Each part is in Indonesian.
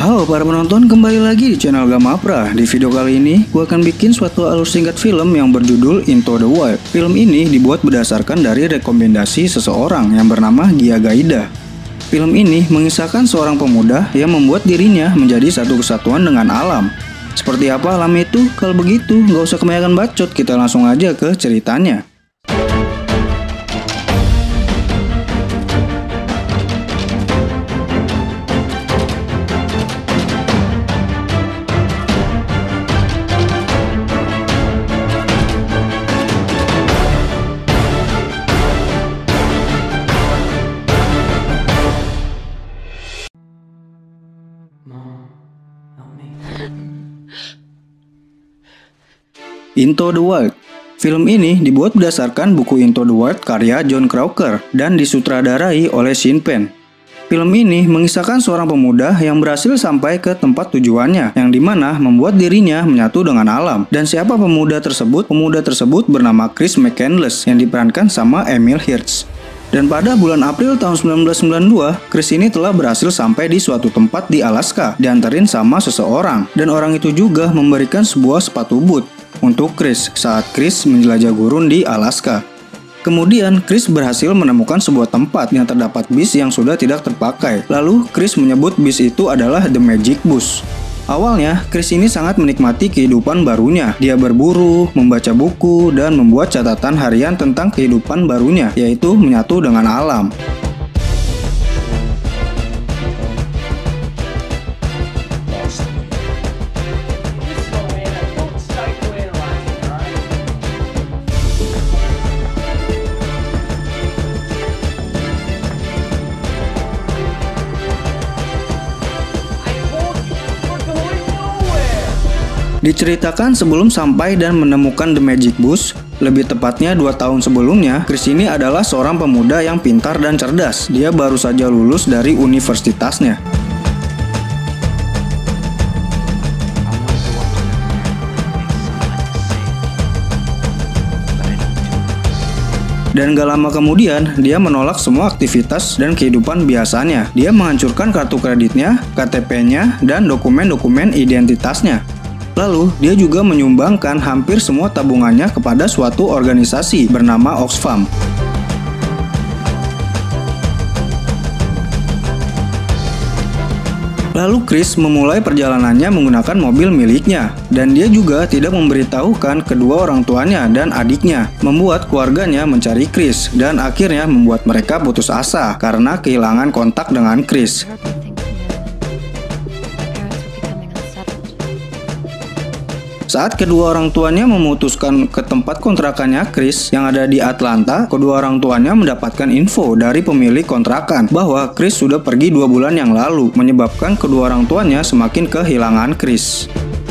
Halo para penonton, kembali lagi di channel Gamapra. Di video kali ini, gue akan bikin suatu alur singkat film yang berjudul Into the Wild. Film ini dibuat berdasarkan dari rekomendasi seseorang yang bernama Gia Gaida. Film ini mengisahkan seorang pemuda yang membuat dirinya menjadi satu kesatuan dengan alam. Seperti apa alam itu? Kalau begitu, nggak usah kebanyakan bacot, kita langsung aja ke ceritanya. Into the Wild. Film ini dibuat berdasarkan buku Into the Wild karya Jon Krakauer dan disutradarai oleh Sean Penn. Film ini mengisahkan seorang pemuda yang berhasil sampai ke tempat tujuannya, yang dimana membuat dirinya menyatu dengan alam. Dan siapa pemuda tersebut? Pemuda tersebut bernama Chris McCandless yang diperankan sama Emil Hirsch. Dan pada bulan April tahun 1992, Chris ini telah berhasil sampai di suatu tempat di Alaska, diantarin sama seseorang. Dan orang itu juga memberikan sebuah sepatu boot untuk Chris saat Chris menjelajah gurun di Alaska. Kemudian Chris berhasil menemukan sebuah tempat yang terdapat bis yang sudah tidak terpakai. Lalu Chris menyebut bis itu adalah The Magic Bus. Awalnya, Chris ini sangat menikmati kehidupan barunya. Dia berburu, membaca buku, dan membuat catatan harian tentang kehidupan barunya, yaitu menyatu dengan alam. Diceritakan sebelum sampai dan menemukan The Magic Bus, lebih tepatnya 2 tahun sebelumnya, Chris ini adalah seorang pemuda yang pintar dan cerdas. Dia baru saja lulus dari universitasnya. Dan gak lama kemudian, dia menolak semua aktivitas dan kehidupan biasanya. Dia menghancurkan kartu kreditnya, KTP-nya, dan dokumen-dokumen identitasnya. Lalu, dia juga menyumbangkan hampir semua tabungannya kepada suatu organisasi bernama Oxfam. Lalu Chris memulai perjalanannya menggunakan mobil miliknya, dan dia juga tidak memberitahukan kedua orang tuanya dan adiknya, membuat keluarganya mencari Chris, dan akhirnya membuat mereka putus asa karena kehilangan kontak dengan Chris. Saat kedua orang tuanya memutuskan ke tempat kontrakannya Chris yang ada di Atlanta, kedua orang tuanya mendapatkan info dari pemilik kontrakan bahwa Chris sudah pergi 2 bulan yang lalu, menyebabkan kedua orang tuanya semakin kehilangan Chris.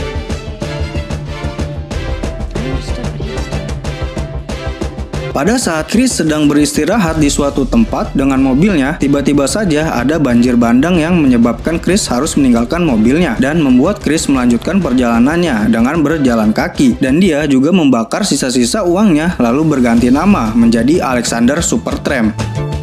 Pada saat Chris sedang beristirahat di suatu tempat dengan mobilnya, tiba-tiba saja ada banjir bandang yang menyebabkan Chris harus meninggalkan mobilnya dan membuat Chris melanjutkan perjalanannya dengan berjalan kaki. Dan dia juga membakar sisa-sisa uangnya lalu berganti nama menjadi Alexander Supertramp.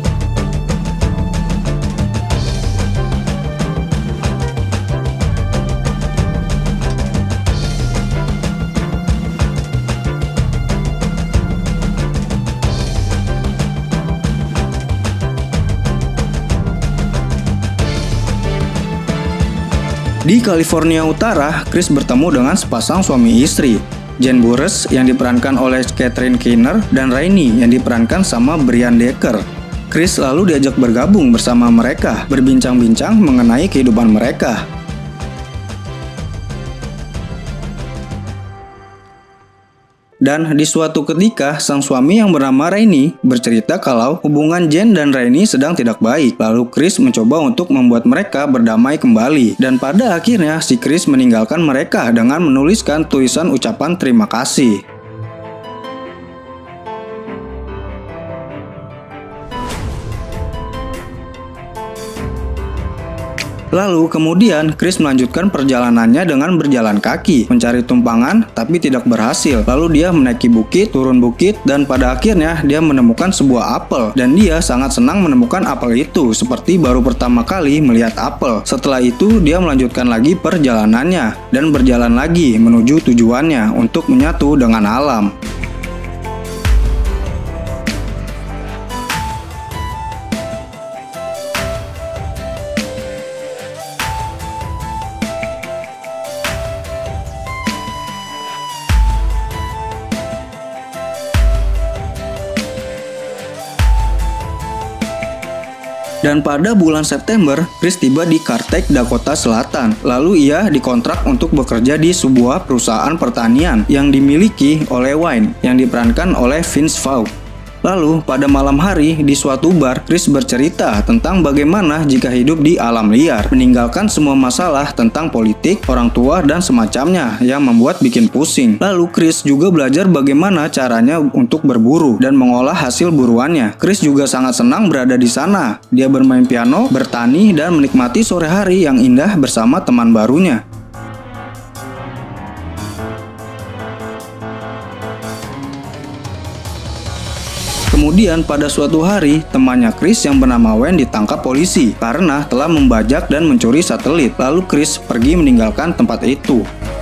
Di California Utara, Chris bertemu dengan sepasang suami istri, Jen Burress yang diperankan oleh Catherine Keener dan Rainey yang diperankan sama Brian Decker. Chris lalu diajak bergabung bersama mereka, berbincang-bincang mengenai kehidupan mereka. Dan di suatu ketika, sang suami yang bernama Rainey bercerita kalau hubungan Jen dan Rainey sedang tidak baik. Lalu Chris mencoba untuk membuat mereka berdamai kembali. Dan pada akhirnya, si Chris meninggalkan mereka dengan menuliskan tulisan ucapan terima kasih. Lalu kemudian Chris melanjutkan perjalanannya dengan berjalan kaki, mencari tumpangan tapi tidak berhasil. Lalu dia menaiki bukit, turun bukit, dan pada akhirnya dia menemukan sebuah apel. Dan dia sangat senang menemukan apel itu, seperti baru pertama kali melihat apel. Setelah itu dia melanjutkan lagi perjalanannya dan berjalan lagi menuju tujuannya untuk menyatu dengan alam. Dan pada bulan September, Chris tiba di Carthage, Dakota Selatan. Lalu ia dikontrak untuk bekerja di sebuah perusahaan pertanian yang dimiliki oleh Wayne, yang diperankan oleh Vince Vaughn. Lalu pada malam hari di suatu bar, Chris bercerita tentang bagaimana jika hidup di alam liar, meninggalkan semua masalah tentang politik, orang tua, dan semacamnya yang membuat bikin pusing. Lalu Chris juga belajar bagaimana caranya untuk berburu dan mengolah hasil buruannya. Chris juga sangat senang berada di sana. Dia bermain piano, bertani, dan menikmati sore hari yang indah bersama teman barunya. Kemudian pada suatu hari, temannya Chris yang bernama Wayne ditangkap polisi karena telah membajak dan mencuri satelit. Lalu Chris pergi meninggalkan tempat itu.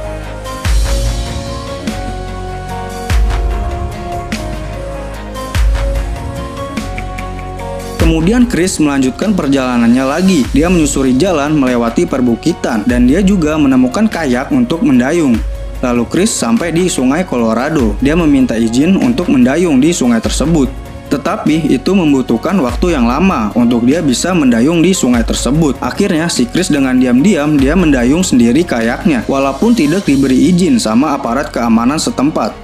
Kemudian Chris melanjutkan perjalanannya lagi. Dia menyusuri jalan melewati perbukitan dan dia juga menemukan kayak untuk mendayung. Lalu Chris sampai di Sungai Colorado. Dia meminta izin untuk mendayung di sungai tersebut. Tetapi itu membutuhkan waktu yang lama untuk dia bisa mendayung di sungai tersebut. Akhirnya si Chris dengan diam-diam dia mendayung sendiri kayaknya, walaupun tidak diberi izin sama aparat keamanan setempat.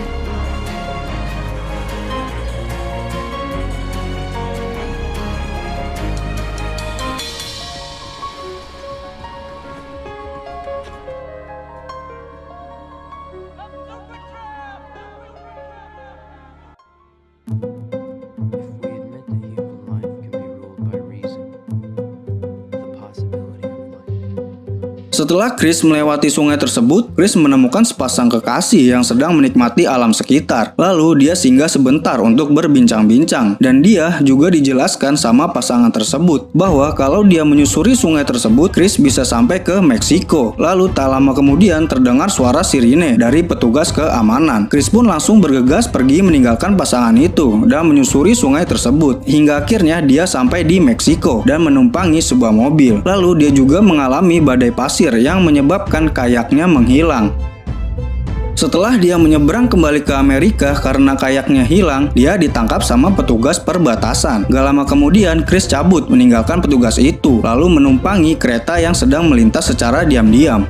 Setelah Chris melewati sungai tersebut, Chris menemukan sepasang kekasih yang sedang menikmati alam sekitar. Lalu dia singgah sebentar untuk berbincang-bincang. Dan dia juga dijelaskan sama pasangan tersebut bahwa kalau dia menyusuri sungai tersebut, Chris bisa sampai ke Meksiko. Lalu tak lama kemudian terdengar suara sirine dari petugas keamanan. Chris pun langsung bergegas pergi meninggalkan pasangan itu dan menyusuri sungai tersebut. Hingga akhirnya dia sampai di Meksiko dan menumpangi sebuah mobil. Lalu dia juga mengalami badai pasir yang menyebabkan kayaknya menghilang. Setelah dia menyeberang kembali ke Amerika karena kayaknya hilang, dia ditangkap sama petugas perbatasan. Gak lama kemudian, Chris cabut meninggalkan petugas itu, lalu menumpangi kereta yang sedang melintas secara diam-diam.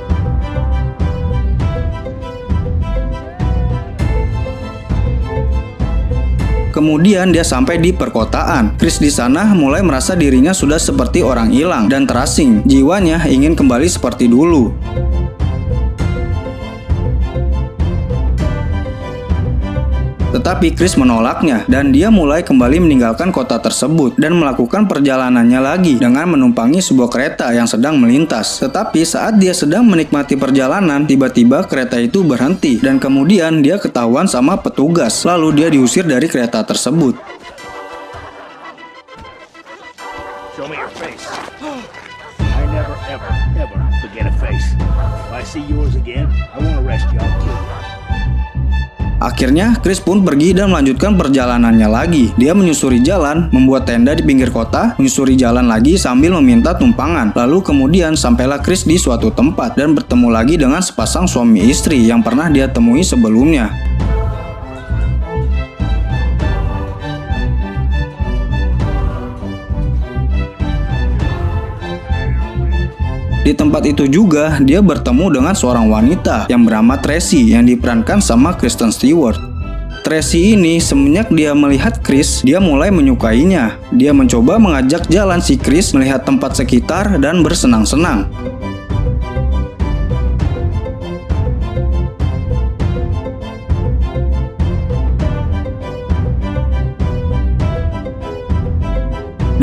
Kemudian dia sampai di perkotaan. Chris di sana mulai merasa dirinya sudah seperti orang hilang dan terasing. Jiwanya ingin kembali seperti dulu. Tetapi Chris menolaknya dan dia mulai kembali meninggalkan kota tersebut dan melakukan perjalanannya lagi dengan menumpangi sebuah kereta yang sedang melintas. Tetapi saat dia sedang menikmati perjalanan, tiba-tiba kereta itu berhenti dan kemudian dia ketahuan sama petugas. Lalu dia diusir dari kereta tersebut. Show me your face. I never, ever forget a face. If I see yours again, I won't arrest you. I'll kill you. Akhirnya, Chris pun pergi dan melanjutkan perjalanannya lagi. Dia menyusuri jalan, membuat tenda di pinggir kota, menyusuri jalan lagi sambil meminta tumpangan. Lalu kemudian sampailah Chris di suatu tempat dan bertemu lagi dengan sepasang suami istri yang pernah dia temui sebelumnya. Di tempat itu juga, dia bertemu dengan seorang wanita yang bernama Tracy yang diperankan sama Kristen Stewart. Tracy ini semenjak dia melihat Chris, dia mulai menyukainya. Dia mencoba mengajak jalan si Chris melihat tempat sekitar dan bersenang-senang.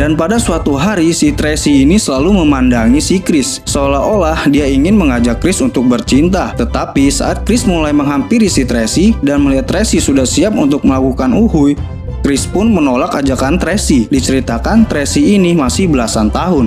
Dan pada suatu hari si Tracy ini selalu memandangi si Chris, seolah-olah dia ingin mengajak Chris untuk bercinta. Tetapi saat Chris mulai menghampiri si Tracy dan melihat Tracy sudah siap untuk melakukan uhuy, Chris pun menolak ajakan Tracy. Diceritakan Tracy ini masih belasan tahun.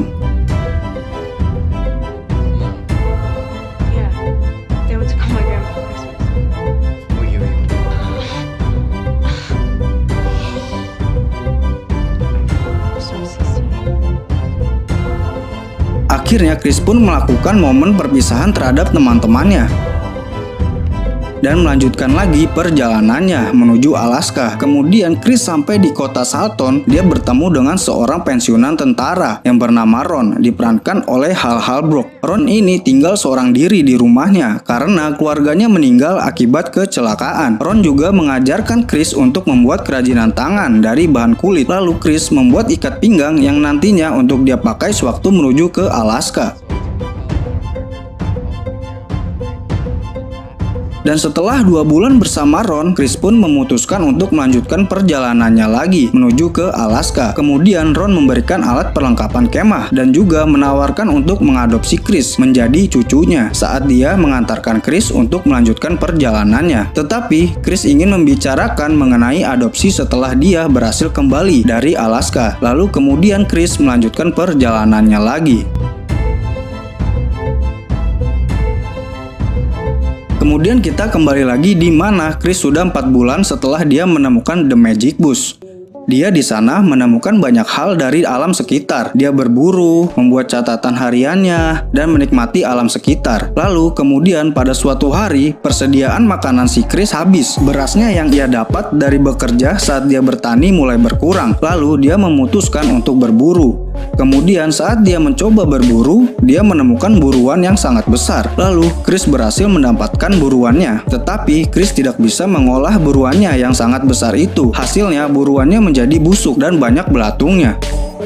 Akhirnya Chris pun melakukan momen perpisahan terhadap teman-temannya dan melanjutkan lagi perjalanannya menuju Alaska. Kemudian Chris sampai di kota Salton. Dia bertemu dengan seorang pensiunan tentara yang bernama Ron, diperankan oleh Hal Holbrook. Ron ini tinggal seorang diri di rumahnya karena keluarganya meninggal akibat kecelakaan. Ron juga mengajarkan Chris untuk membuat kerajinan tangan dari bahan kulit. Lalu Chris membuat ikat pinggang yang nantinya untuk dia pakai sewaktu menuju ke Alaska. Dan setelah 2 bulan bersama Ron, Chris pun memutuskan untuk melanjutkan perjalanannya lagi menuju ke Alaska. Kemudian Ron memberikan alat perlengkapan kemah dan juga menawarkan untuk mengadopsi Chris menjadi cucunya saat dia mengantarkan Chris untuk melanjutkan perjalanannya. Tetapi Chris ingin membicarakan mengenai adopsi setelah dia berhasil kembali dari Alaska. Lalu kemudian Chris melanjutkan perjalanannya lagi. Kemudian kita kembali lagi di mana Chris sudah 4 bulan setelah dia menemukan The Magic Bush. Dia di sana menemukan banyak hal dari alam sekitar. Dia berburu, membuat catatan hariannya, dan menikmati alam sekitar. Lalu kemudian pada suatu hari, persediaan makanan si Chris habis. Berasnya yang ia dapat dari bekerja saat dia bertani mulai berkurang. Lalu dia memutuskan untuk berburu. Kemudian saat dia mencoba berburu, dia menemukan buruan yang sangat besar. Lalu Chris berhasil mendapatkan buruannya. Tetapi Chris tidak bisa mengolah buruannya yang sangat besar itu. Hasilnya buruannya menjadi busuk dan banyak belatungnya.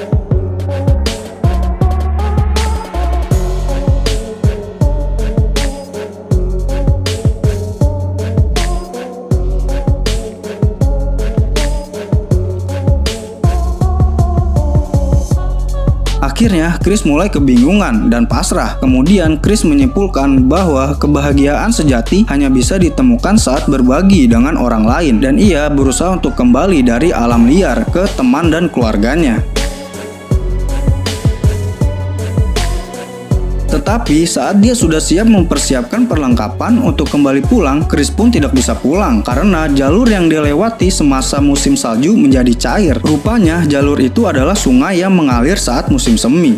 Akhirnya Chris mulai kebingungan dan pasrah. Kemudian Chris menyimpulkan bahwa kebahagiaan sejati hanya bisa ditemukan saat berbagi dengan orang lain, dan ia berusaha untuk kembali dari alam liar ke teman dan keluarganya. Tetapi saat dia sudah siap mempersiapkan perlengkapan untuk kembali pulang, Chris pun tidak bisa pulang karena jalur yang dilewati semasa musim salju menjadi cair. Rupanya jalur itu adalah sungai yang mengalir saat musim semi.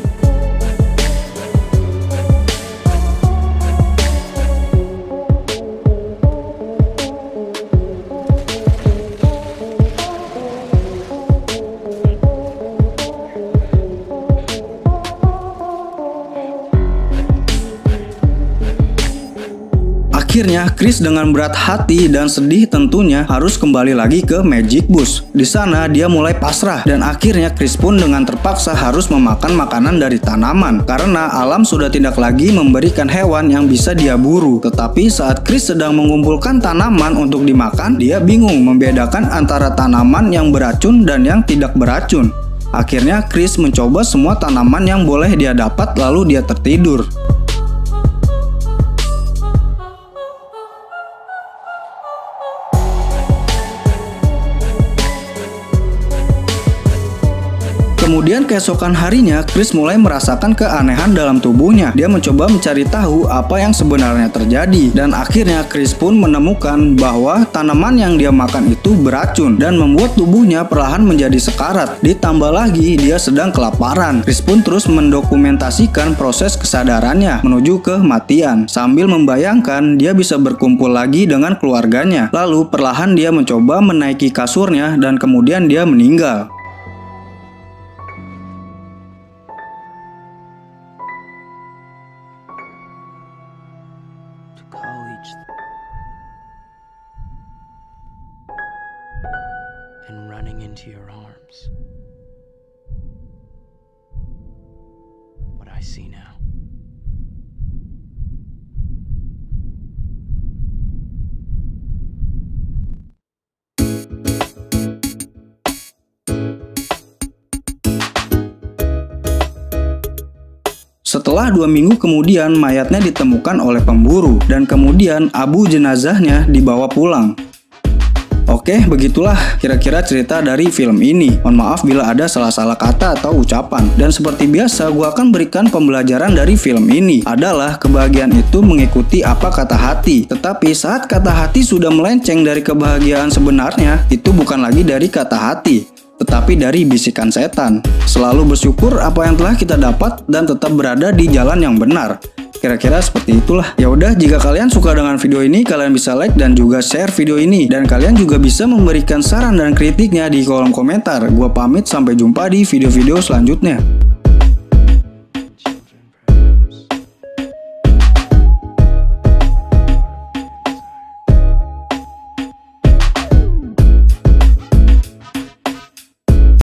Akhirnya Chris dengan berat hati dan sedih tentunya harus kembali lagi ke Magic Bush. Di sana dia mulai pasrah dan akhirnya Chris pun dengan terpaksa harus memakan makanan dari tanaman karena alam sudah tidak lagi memberikan hewan yang bisa dia buru. Tetapi saat Chris sedang mengumpulkan tanaman untuk dimakan, dia bingung membedakan antara tanaman yang beracun dan yang tidak beracun. Akhirnya Chris mencoba semua tanaman yang boleh dia dapat lalu dia tertidur. Kemudian keesokan harinya, Chris mulai merasakan keanehan dalam tubuhnya. Dia mencoba mencari tahu apa yang sebenarnya terjadi. Dan akhirnya Chris pun menemukan bahwa tanaman yang dia makan itu beracun dan membuat tubuhnya perlahan menjadi sekarat. Ditambah lagi dia sedang kelaparan. Chris pun terus mendokumentasikan proses kesadarannya menuju kematian. Sambil membayangkan dia bisa berkumpul lagi dengan keluarganya. Lalu perlahan dia mencoba menaiki kasurnya dan kemudian dia meninggal. And running into your arms. What I see now. Setelah 2 minggu kemudian mayatnya ditemukan oleh pemburu dan kemudian abu jenazahnya dibawa pulang. Oke, begitulah kira-kira cerita dari film ini. Mohon maaf bila ada salah-salah kata atau ucapan. Dan seperti biasa, gua akan berikan pembelajaran dari film ini adalah kebahagiaan itu mengikuti apa kata hati. Tetapi saat kata hati sudah melenceng dari kebahagiaan sebenarnya, itu bukan lagi dari kata hati, tetapi dari bisikan setan. Selalu bersyukur apa yang telah kita dapat dan tetap berada di jalan yang benar. Kira-kira seperti itulah. Ya udah, jika kalian suka dengan video ini, kalian bisa like dan juga share video ini. Dan kalian juga bisa memberikan saran dan kritiknya di kolom komentar. Gua pamit, sampai jumpa di video-video selanjutnya.